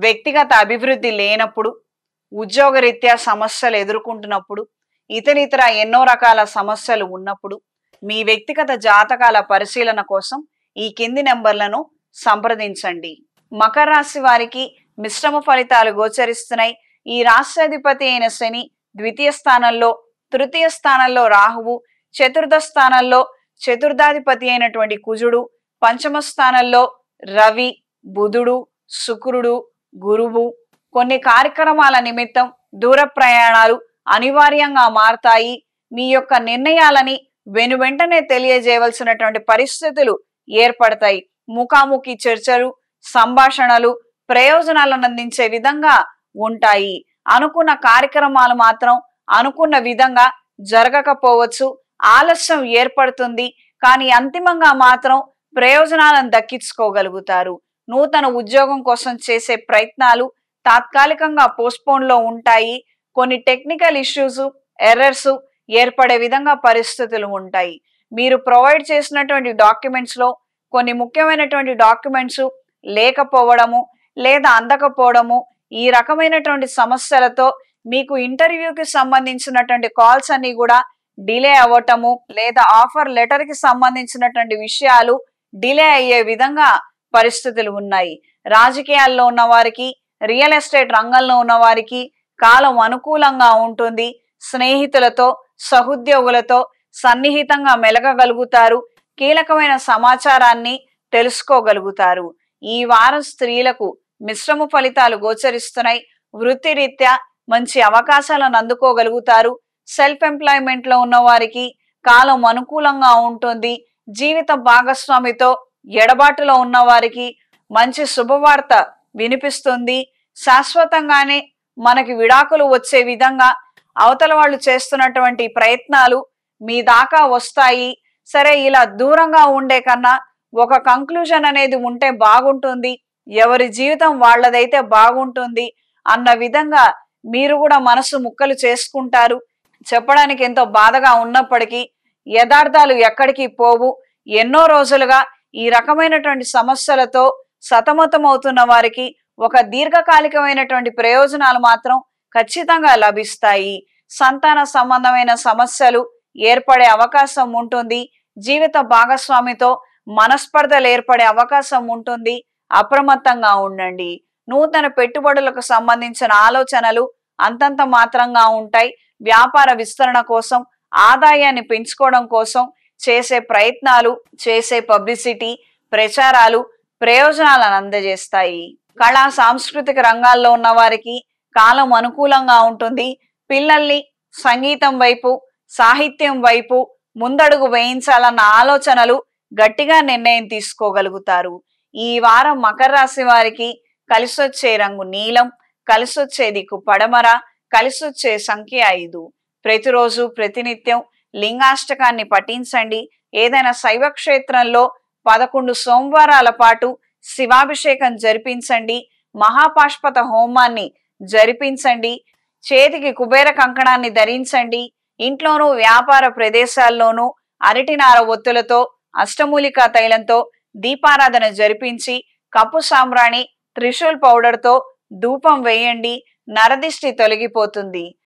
వ్యక్తిగత అభివృద్ధి లేనప్పుడు, ఉద్యోగరీత్యా సమస్యలు ఎదుర్కొంటున్నప్పుడు, ఇతరితర ఎన్నో రకాల సమస్యలు ఉన్నప్పుడు మీ వ్యక్తిగత జాతకాల పరిశీలన కోసం ఈ కింది నెంబర్లను సంప్రదించండి. మకర రాశి వారికి మిశ్రమ ఫలితాలు గోచరిస్తున్నాయి. ఈ రాష్ట్రాధిపతి అయిన శని ద్వితీయ స్థానంలో, తృతీయ స్థానంలో రాహువు, చతుర్థ స్థానంలో చతుర్థాధిపతి అయినటువంటి కుజుడు, పంచమ స్థానంలో రవి, బుధుడు, శుక్రుడు, గురువు. కొన్ని కార్యక్రమాల నిమిత్తం దూర ప్రయాణాలు అనివార్యంగా మారతాయి. మీ యొక్క నిర్ణయాలని వెనువెంటనే తెలియజేయవలసినటువంటి పరిస్థితులు ఏర్పడతాయి. ముఖాముఖి చర్చలు, సంభాషణలు ప్రయోజనాలను అందించే విధంగా ఉంటాయి. అనుకున్న కార్యక్రమాలు మాత్రం అనుకున్న విధంగా జరగకపోవచ్చు, ఆలస్యం ఏర్పడుతుంది. కానీ అంతిమంగా మాత్రం ప్రయోజనాలను దక్కించుకోగలుగుతారు. నూతన ఉద్యోగం కోసం చేసే ప్రయత్నాలు తాత్కాలికంగా పోస్ట్పోన్ లో ఉంటాయి. కొన్ని టెక్నికల్ ఇష్యూస్, ఎర్రర్స్ ఏర్పడే విధంగా పరిస్థితులు ఉంటాయి. మీరు ప్రొవైడ్ చేసినటువంటి డాక్యుమెంట్స్ లో కొన్ని ముఖ్యమైనటువంటి డాక్యుమెంట్స్ లేకపోవడము లేదా అందకపోవడము, ఈ రకమైనటువంటి సమస్యలతో మీకు ఇంటర్వ్యూకి సంబంధించినటువంటి కాల్స్ అన్ని కూడా డిలే అవ్వటము, లేదా ఆఫర్ లెటర్ కి సంబంధించినటువంటి విషయాలు డిలే అయ్యే విధంగా పరిస్థితులు ఉన్నాయి. రాజకీయాల్లో ఉన్న వారికి, రియల్ ఎస్టేట్ రంగంలో ఉన్న వారికి కాలం అనుకూలంగా ఉంటుంది. స్నేహితులతో, సహోద్యోగులతో సన్నిహితంగా మెలగగలుగుతారు. కీలకమైన సమాచారాన్ని తెలుసుకోగలుగుతారు. ఈ వారం స్త్రీలకు మిశ్రమ ఫలితాలు గోచరిస్తున్నాయి. వృత్తిరీత్యా మంచి అవకాశాలను అందుకోగలుగుతారు. సెల్ఫ్ ఎంప్లాయ్మెంట్ లో ఉన్న వారికి కాలం అనుకూలంగా ఉంటుంది. జీవిత భాగస్వామితో ఎడబాటులో ఉన్న వారికి మంచి శుభవార్త వినిపిస్తుంది. శాశ్వతంగానే మనకి విడాకులు వచ్చే విధంగా అవతల వాళ్ళు చేస్తున్నటువంటి ప్రయత్నాలు మీ దాకా వస్తాయి. సరే, ఇలా దూరంగా ఉండే కన్నా ఒక కంక్లూజన్ అనేది ఉంటే బాగుంటుంది, ఎవరి జీవితం వాళ్ళదైతే బాగుంటుంది అన్న విధంగా మీరు కూడా మనసు ముక్కలు చేసుకుంటారు. చెప్పడానికి ఎంతో బాధగా ఉన్నప్పటికీ యథార్థాలు ఎక్కడికి పోవు. ఎన్నో రోజులుగా ఈ రకమైనటువంటి సమస్యలతో సతమతమవుతున్న వారికి ఒక దీర్ఘకాలికమైనటువంటి ప్రయోజనాలు మాత్రం ఖచ్చితంగా లభిస్తాయి. సంతాన సంబంధమైన సమస్యలు ఏర్పడే అవకాశం ఉంటుంది. జీవిత భాగస్వామితో మనస్పర్ధలు ఏర్పడే అవకాశం ఉంటుంది. అప్రమత్తంగా ఉండండి. నూతన పెట్టుబడులకు సంబంధించిన ఆలోచనలు అంతంత మాత్రంగా ఉంటాయి. వ్యాపార విస్తరణ కోసం, ఆదాయాన్ని పెంచుకోవడం కోసం చేసే ప్రయత్నాలు, చేసే పబ్లిసిటీ, ప్రచారాలు ప్రయోజనాలను అందజేస్తాయి. కళా సాంస్కృతిక రంగాల్లో ఉన్న వారికి కాలం అనుకూలంగా ఉంటుంది. పిల్లల్ని సంగీతం వైపు, సాహిత్యం వైపు ముందడుగు వేయించాలన్న ఆలోచనలు గట్టిగా నిర్ణయం తీసుకోగలుగుతారు. ఈ వారం మకర రాశి వారికి కలిసొచ్చే రంగు నీలం, కలిసొచ్చే దిక్కు పడమర, కలిసొచ్చే సంఖ్య 5. ప్రతిరోజు ప్రతినిత్యం లింగాష్టకాన్ని పఠించండి. ఏదైనా శైవ క్షేత్రంలో 11 సోమవారాల పాటు శివాభిషేకం జరిపించండి. మహాపాష్పత హోమాన్ని జరిపించండి. చేతికి కుబేర కంకణాన్ని ధరించండి. ఇంట్లోనూ వ్యాపార ప్రదేశాల్లోనూ అరటినార ఒత్తులతో, అష్టమూలికా తైలంతో దీపారాధన జరిపించి కప్పు సాంబ్రాణి, త్రిశూల్ పౌడర్తో ధూపం వేయండి. నరదిష్టి తొలగిపోతుంది.